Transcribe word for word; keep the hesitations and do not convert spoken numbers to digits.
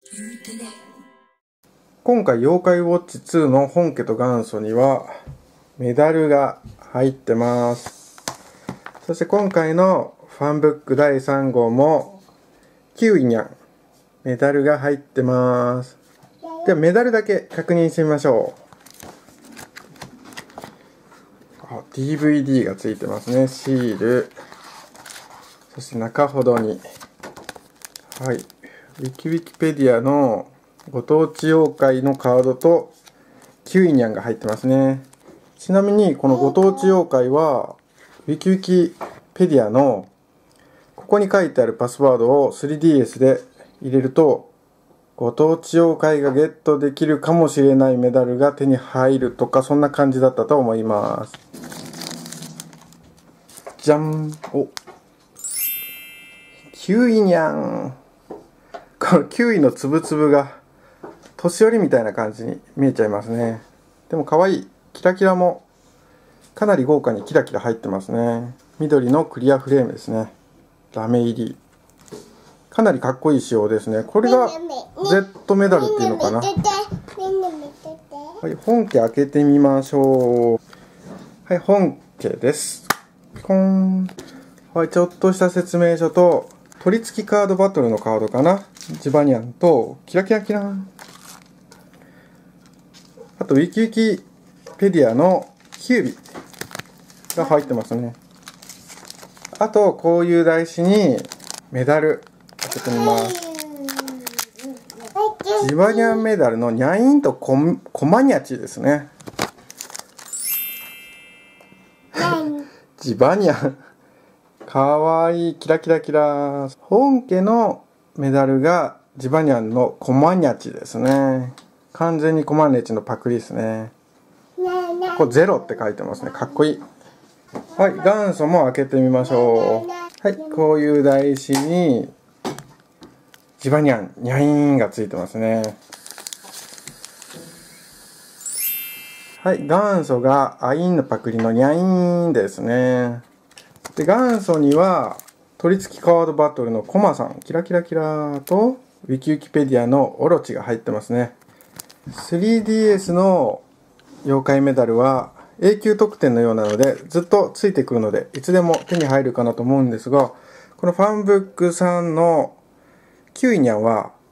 今回妖怪ウォッチツーの本家と元祖にはメダルが入ってます。そして今回のファンブックだいさん号もキウイニャンメダルが入ってます。ではメダルだけ確認してみましょう。あ、ディーブイディー がついてますね。シール、そして中ほどに、はい、ウィキウィキペディアのご当地妖怪のカードとキウイニャンが入ってますね。ちなみにこのご当地妖怪はウィキウィキペディアのここに書いてあるパスワードを スリーディーエス で入れるとご当地妖怪がゲットできるかもしれないメダルが手に入るとか、そんな感じだったと思います。じゃん。お、キウイニャン。このキウイのつぶつぶが年寄りみたいな感じに見えちゃいますね。でも可愛い。キラキラもかなり豪華にキラキラ入ってますね。緑のクリアフレームですね。ラメ入り。かなりかっこいい仕様ですね。これが Z メダルっていうのかな。はい、本家開けてみましょう。はい、本家です。ピコーン。はい、ちょっとした説明書と取り付きカードバトルのカードかな。ジバニャンとキラキラキラン。あとウィキウィキペディアのキュービが入ってますね。あとこういう台紙にメダル開けてみます。ジバニャンメダルのニャインとココマニャチですね。ジバニャンかわいい。キラキラキラ。本家のメダルがジバニャンのコマニャチですね。完全にコマニャチのパクリですね。これゼロって書いてますね。かっこいい。はい、元祖も開けてみましょう。はい、こういう台紙にジバニャン、ニャインがついてますね。はい、元祖がアインのパクリのニャインですね。で、元祖には取り付きカードバトルのコマさん、キラキラキラとウィキウィキペディアのオロチが入ってますね。スリーディーエス の妖怪メダルは永久特典のようなのでずっとついてくるのでいつでも手に入るかなと思うんですが、このファンブックさんのキウイニャンは